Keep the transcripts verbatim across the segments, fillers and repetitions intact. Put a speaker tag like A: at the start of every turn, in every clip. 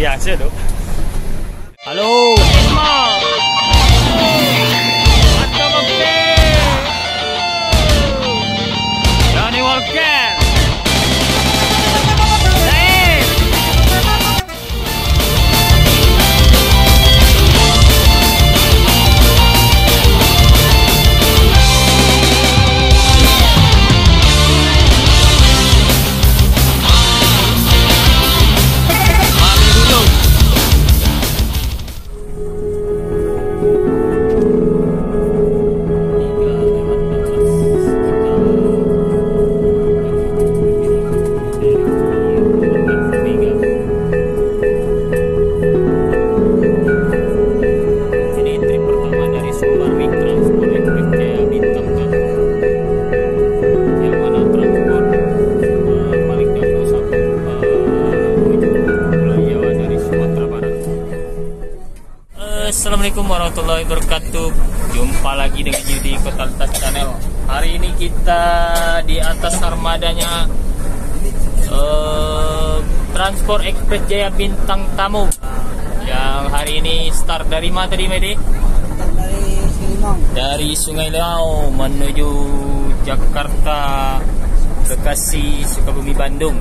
A: biasa tuh. Halo, Esma. Atau Bokte. Johnny Walker. Zain. Assalamualaikum warahmatullahi wabarakatuh. Jumpa lagi dengan Yudi Kota Letas Channel. Hari ini kita di atas armadanya uh, Transport Express Jaya Bintang Tamu. Yang hari ini start dari mana tadi, Medi? Dari Sungai Liau menuju Jakarta, Bekasi, Sukabumi, Bandung.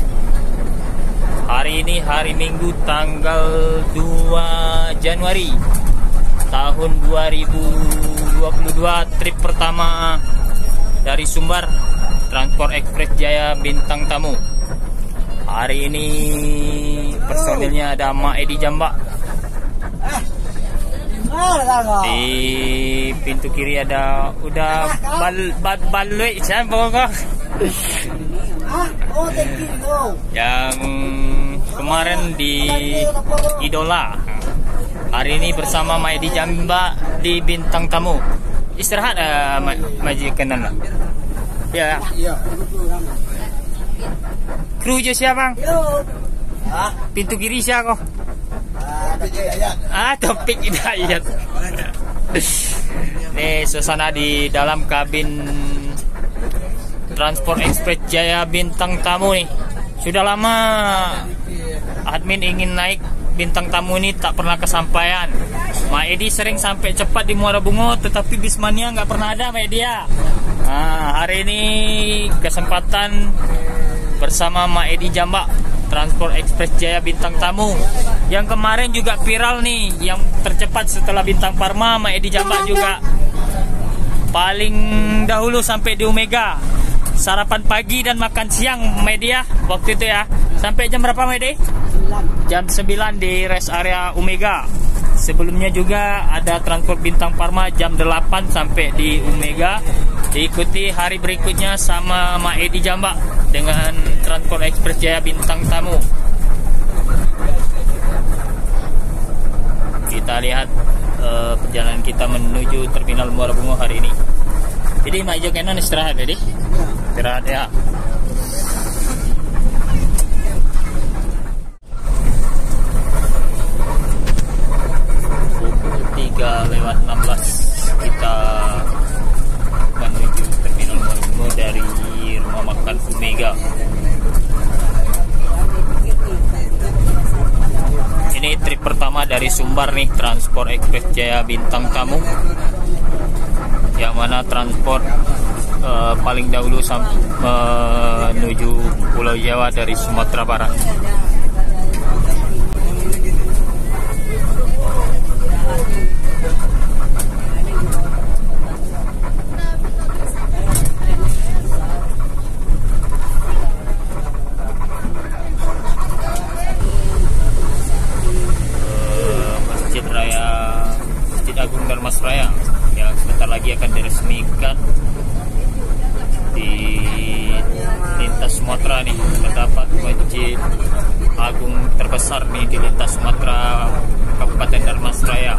A: Hari ini hari Minggu tanggal dua Januari tahun dua ribu dua puluh dua. Trip pertama dari Sumbar Transport Express Jaya Bintang Tamu. Hari ini personilnya ada Mak Edi Jambak. Di pintu kiri ada udah bal bal baloi siapa kok? Yang kemarin di Idola, hari ini bersama Mak Edi Jambak di Bintang Tamu. Istirahat uh, majikan lah. Ya. Iya. Kru je siapa, Bang? Pintu kiri siapa kok? Ah, Topik Hidayat. Nih suasana di dalam kabin Transport Express Jaya Bintang Tamu nih. Sudah lama admin ingin naik Bintang Tamu ini, tak pernah kesampaian. Mak Edi sering sampai cepat di Muara Bungo, tetapi Bismania nggak pernah ada, Mak Edi ya. Nah, hari ini kesempatan bersama Mak Edi Jambak Transport Express Jaya Bintang Tamu. Yang kemarin juga viral nih, yang tercepat setelah Bintang Parma, Mak Edi Jambak juga paling dahulu sampai di Omega. Sarapan pagi dan makan siang media waktu itu ya. Sampai jam berapa, Medi? Jam sembilan di rest area Omega. Sebelumnya juga ada Transport Bintang Parma jam delapan sampai di Omega. Diikuti hari berikutnya sama Mak Edi Jambak dengan Transport Express Jaya Bintang Tamu. Kita lihat uh, perjalanan kita menuju Terminal Muara Bungo hari ini. Jadi Mak Ijo Kenan istirahat tadi? Istirahat ya. Pukul tiga lewat enam belas kita menuju Terminal Muara Bungo dari rumah makan Omega. Ini trip pertama dari Sumbar nih, Transport Express Jaya Bintang Tamu. Yang mana transport uh, paling dahulu sampai uh, menuju Pulau Jawa dari Sumatera Barat. Uh, Masjid Raya, Masjid Agung Darmasraya yang sebentar lagi akan diresmikan di lintas Sumatera nih. Terdapat Masjid Agung terbesar nih di lintas Sumatera, Kabupaten Darmasraya.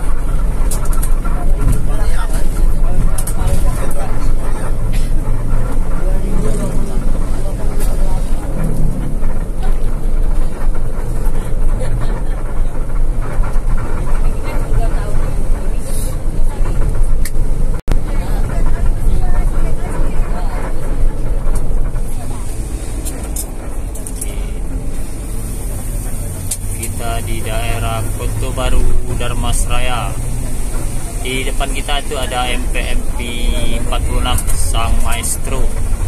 A: Di depan kita itu ada M P M P empat puluh enam Sang Maestro.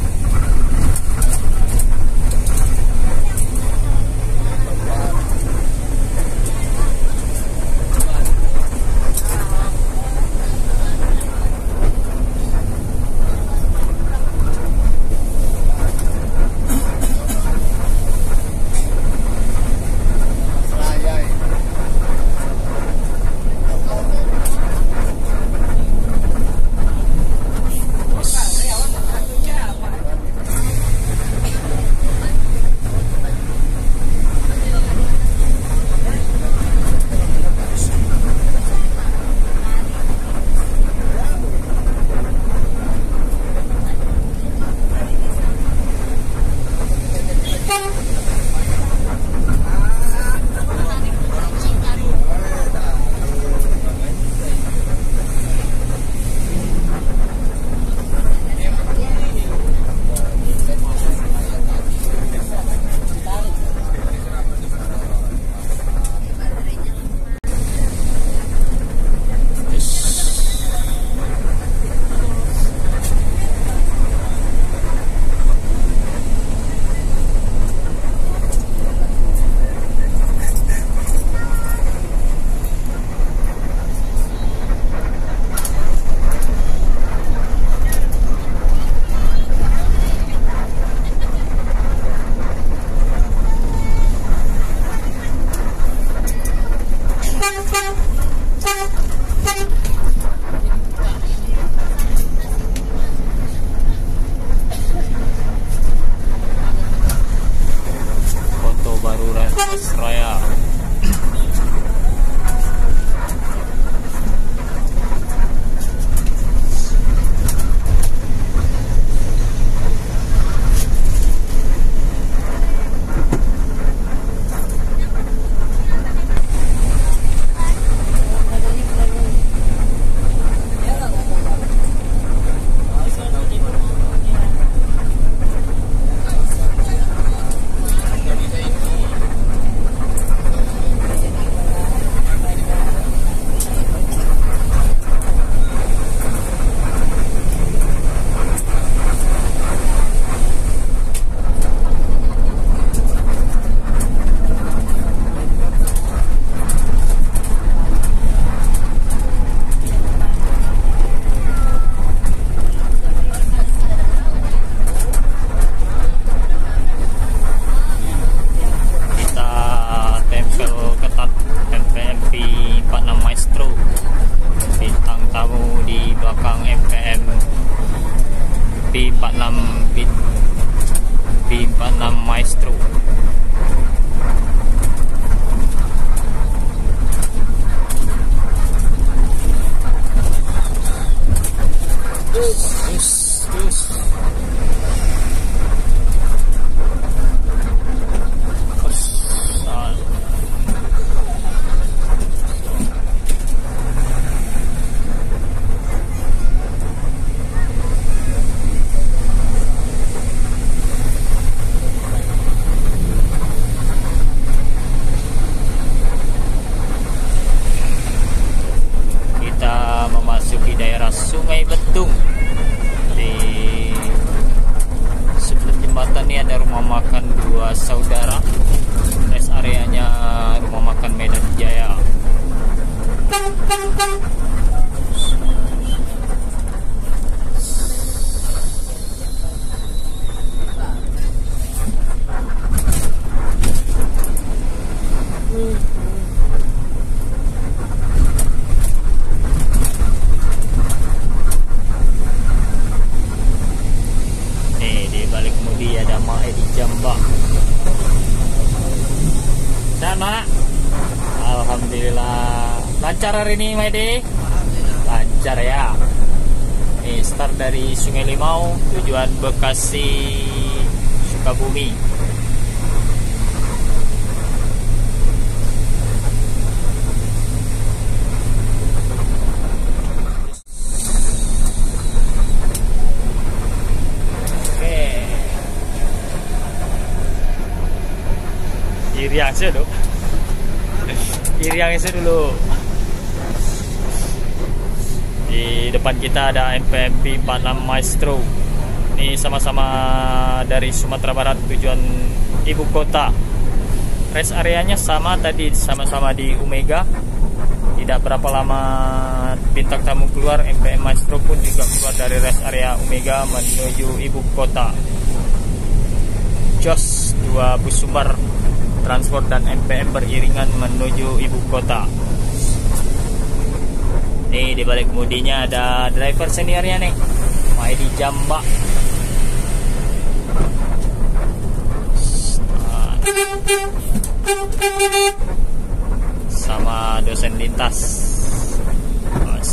A: Raya. B empat puluh enam B empat puluh enam Maestro. Terus, terus, terus. Memasuki daerah Sungai Betung. Di sebelum jembatan ini ada rumah makan Dua Saudara. Rest areanya rumah makan Medan Jaya. Ada Mae di Jambak. Dan Mak, alhamdulillah lancar hari ini Maedi. Lancar ya. Nih start dari Sungai Limau tujuan Bekasi Sukabumi. Iriang sih dulu. Iriang sih dulu. Di depan kita ada M P M P empat puluh enam Maestro. Ini sama-sama dari Sumatera Barat tujuan ibu kota. Rest areanya sama tadi, sama-sama di Omega. Tidak berapa lama bintang tamu keluar, M P M Maestro pun juga keluar dari rest area Omega menuju ibu kota. Jos dua bus sumber transport dan M P M beriringan menuju ibu kota. Nih di balik kemudinya ada driver seniornya nih, Maedi Jamba. Sama dosen lintas. Bos.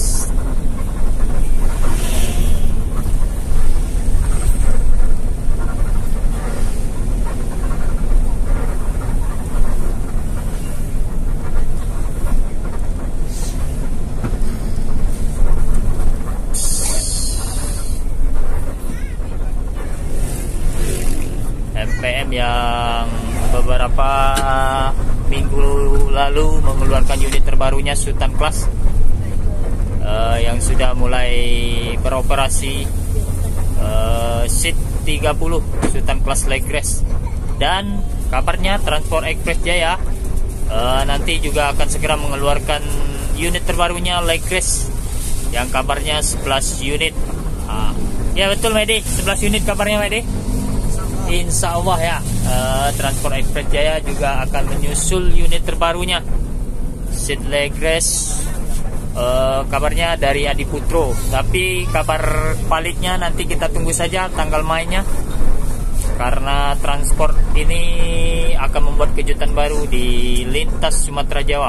A: M P M yang beberapa minggu lalu mengeluarkan unit terbarunya Sultan Class uh, yang sudah mulai beroperasi, uh, seat tiga puluh Sultan Class Legres. Dan kabarnya Transport Express Jaya uh, nanti juga akan segera mengeluarkan unit terbarunya Legres yang kabarnya sebelas unit. uh, Ya betul Medi, sebelas unit kabarnya Medi. Insya Allah ya, uh, Transport Express Jaya juga akan menyusul unit terbarunya seat Legres, uh, kabarnya dari Adi Putro. Tapi kabar paliknya nanti kita tunggu saja tanggal mainnya, karena Transport ini akan membuat kejutan baru di lintas Sumatera Jawa.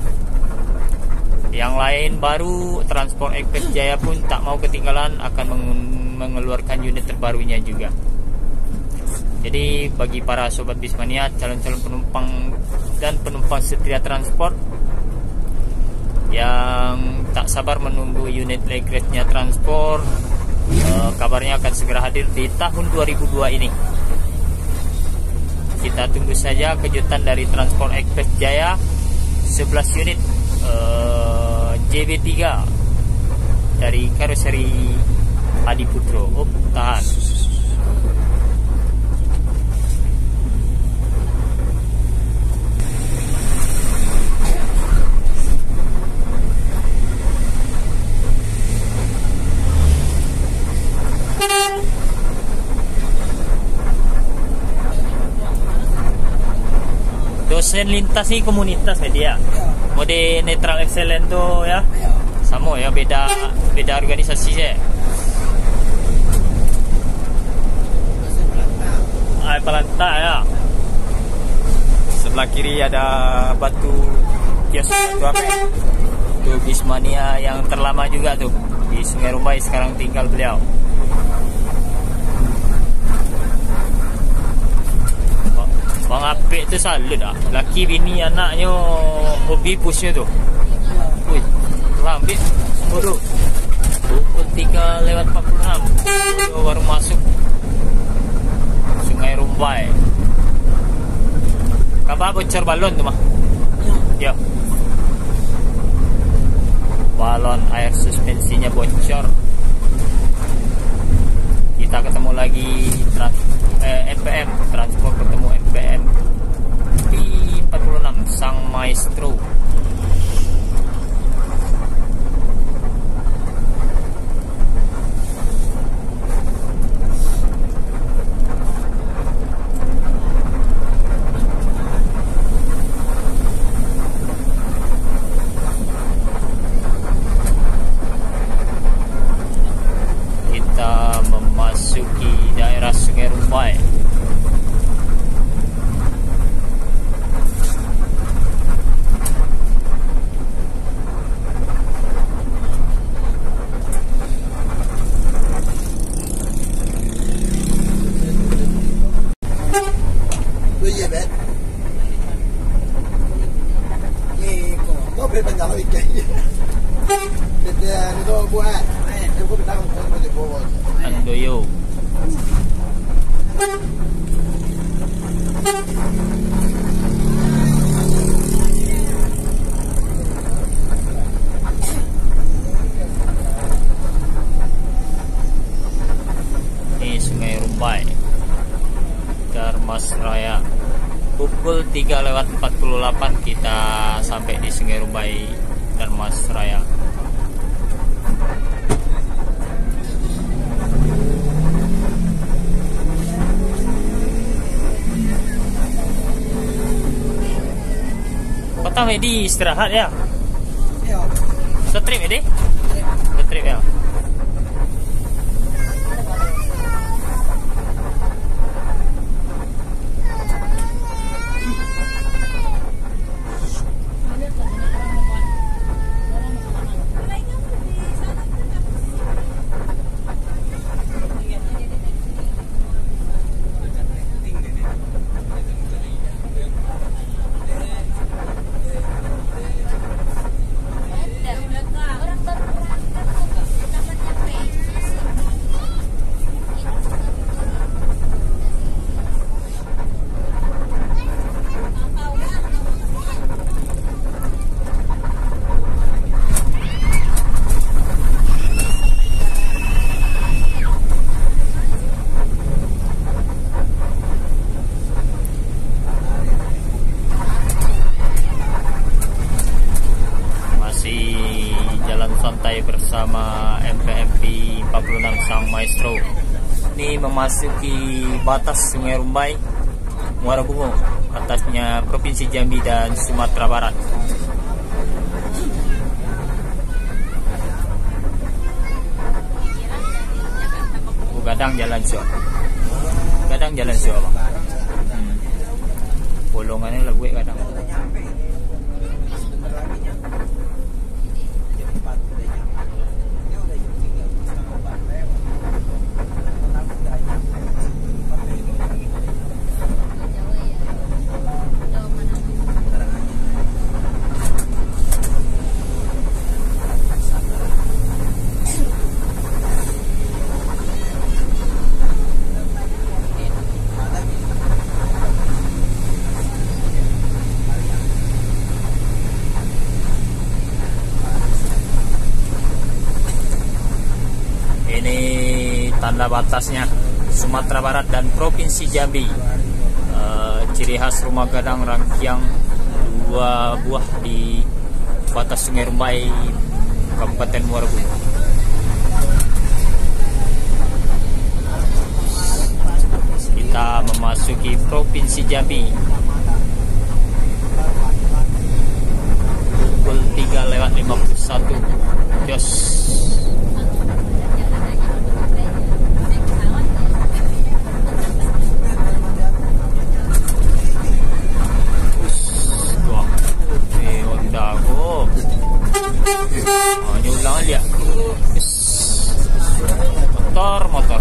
A: Yang lain baru, Transport Express Jaya pun tak mau ketinggalan, akan mengeluarkan unit terbarunya juga. Jadi bagi para sobat Bismania, calon-calon penumpang dan penumpang setia transport yang tak sabar menunggu unit Legresnya Transport, eh, kabarnya akan segera hadir di tahun dua ribu dua ini. Kita tunggu saja kejutan dari Transport Express Jaya, sebelas unit eh, J B tiga dari karoseri Adi Putro. Oh, tahan. Dosen lintas ini komunitas media. Mode netral excellent tuh ya. Sama ya, beda beda organisasi sih. Ai Palanta ya. Sebelah kiri ada batu kios batu apa? Tuh Bismania yang terlama juga tuh di Sungai Rumbai, sekarang tinggal beliau. Bang Apik tu salut dah. Laki bini anaknya hobi pushnya tu. Wih, telah ambil bodoh. dua puluh tiga lewat empat puluh enam baru masuk Sungai Rumbai. Kabar bocor balon tu mah. Ya. Balon air suspensinya bocor. Kita ketemu lagi trans eh, M P M Transport, ketemu M P M di empat puluh enam Sang Maestro. Kita memasuki daerah Sungai Rumbai. Darmas Raya. Pukul tiga lewat empat puluh delapan kita sampai di Sungai Rumbai Darmas Raya. Kota Medi istirahat ya?
B: Iya.
A: Setrip Medi? Setrip ya. Santai bersama M P M P empat puluh enam Sang Maestro. Ini memasuki batas Sungai Rumbai, Muara Bungo, atasnya Provinsi Jambi dan Sumatera Barat. Oh, kadang jalan siapa? Kadang jalan siapa? Hmm. Bolongannya lah gue kadang. Tanda batasnya Sumatera Barat dan Provinsi Jambi. Uh, ciri khas rumah gadang Rangkiang, dua buah di batas Sungai Rumbai, Kabupaten Muara Bungo. Kita memasuki Provinsi Jambi. Pukul tiga lewat lima puluh satu. Jos. Motor motor